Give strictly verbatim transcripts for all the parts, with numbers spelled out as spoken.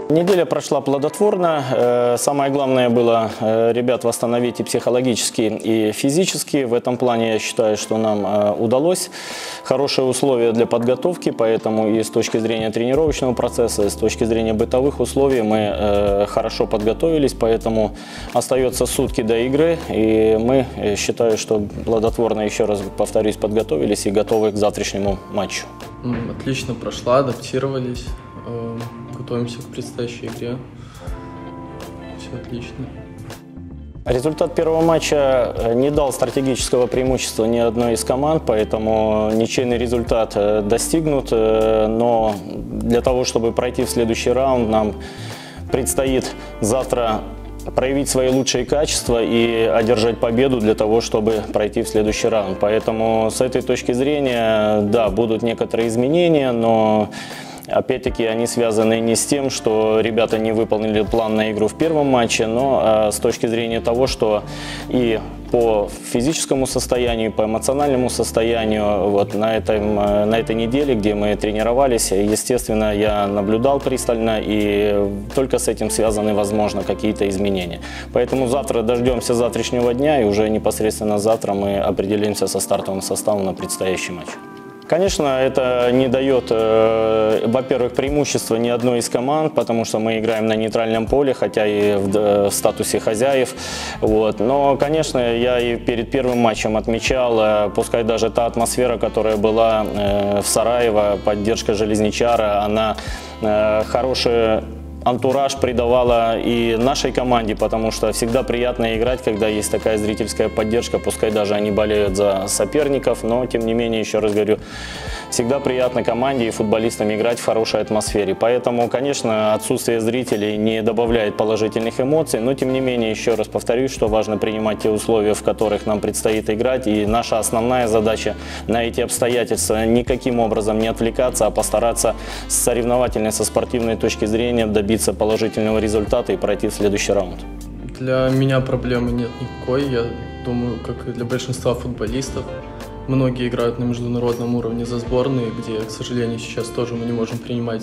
Неделя прошла плодотворно. Самое главное было ребят восстановить и психологически, и физически. В этом плане я считаю, что нам удалось. Хорошие условия для подготовки, поэтому и с точки зрения тренировочного процесса, и с точки зрения бытовых условий мы хорошо подготовились, поэтому остается сутки до игры, и мы, считаю, что плодотворно, еще раз повторюсь, подготовились и готовы к завтрашнему матчу. Отлично прошла, адаптировались. Готовимся к предстоящей игре. Все отлично. Результат первого матча не дал стратегического преимущества ни одной из команд, поэтому ничейный результат достигнут. Но для того, чтобы пройти в следующий раунд, нам предстоит завтра проявить свои лучшие качества и одержать победу для того, чтобы пройти в следующий раунд. Поэтому с этой точки зрения, да, будут некоторые изменения, но опять-таки они связаны не с тем, что ребята не выполнили план на игру в первом матче, но а, с точки зрения того, что и по физическому состоянию, по эмоциональному состоянию вот на, этом, на этой неделе, где мы тренировались, естественно, я наблюдал пристально, и только с этим связаны, возможно, какие-то изменения. Поэтому завтра дождемся завтрашнего дня, и уже непосредственно завтра мы определимся со стартовым составом на предстоящий матч. Конечно, это не дает, э, во-первых, преимущества ни одной из команд, потому что мы играем на нейтральном поле, хотя и в, в статусе хозяев. Вот. Но, конечно, я и перед первым матчем отмечал, э, пускай даже та атмосфера, которая была э, в Сараево, поддержка Железничара, она э, хорошая. Антураж придавала и нашей команде, потому что всегда приятно играть, когда есть такая зрительская поддержка, пускай даже они болеют за соперников, но тем не менее, еще раз говорю, всегда приятно команде и футболистам играть в хорошей атмосфере. Поэтому, конечно, отсутствие зрителей не добавляет положительных эмоций, но тем не менее, еще раз повторюсь, что важно принимать те условия, в которых нам предстоит играть, и наша основная задача на эти обстоятельства никаким образом не отвлекаться, а постараться с соревновательной, со спортивной точки зрения добиться добиться положительного результата и пройти в следующий раунд. Для меня проблемы нет никакой. Я думаю, как и для большинства футболистов. Многие играют на международном уровне за сборные, где, к сожалению, сейчас тоже мы не можем принимать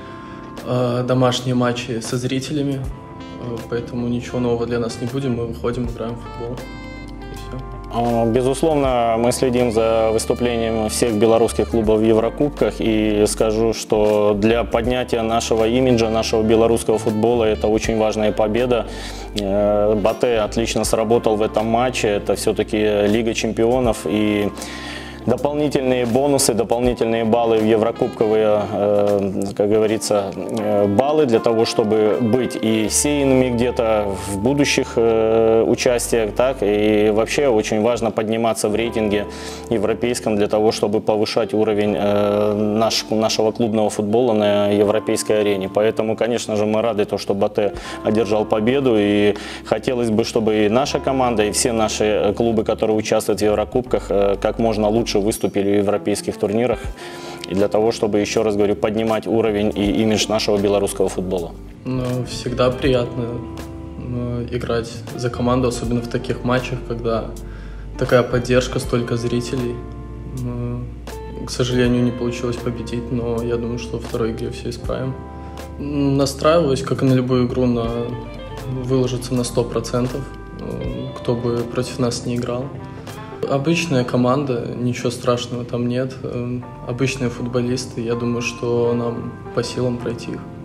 э, домашние матчи со зрителями. Э, поэтому ничего нового для нас не будет. Мы выходим, играем в футбол. И все. Безусловно, мы следим за выступлением всех белорусских клубов в Еврокубках, и скажу, что для поднятия нашего имиджа, нашего белорусского футбола, это очень важная победа. Батэ отлично сработал в этом матче, это все-таки Лига чемпионов, и дополнительные бонусы, дополнительные баллы в еврокубковые, как говорится, баллы для того, чтобы быть и сеянными где-то в будущих участиях, так и вообще очень важно подниматься в рейтинге европейском для того, чтобы повышать уровень наш, нашего клубного футбола на европейской арене. Поэтому, конечно же, мы рады, то, что Батэ одержал победу, и хотелось бы, чтобы и наша команда, и все наши клубы, которые участвуют в еврокубках, как можно лучше выступили в европейских турнирах, и для того, чтобы, еще раз говорю, поднимать уровень и имидж нашего белорусского футбола. Ну, всегда приятно играть за команду, особенно в таких матчах, когда такая поддержка, столько зрителей. К сожалению, не получилось победить, но я думаю, что во второй игре все исправим. Настраиваюсь, как и на любую игру, на выложиться на сто процентов, кто бы против нас не играл. Обычная команда, ничего страшного там нет. Обычные футболисты, я думаю, что нам по силам пройти их.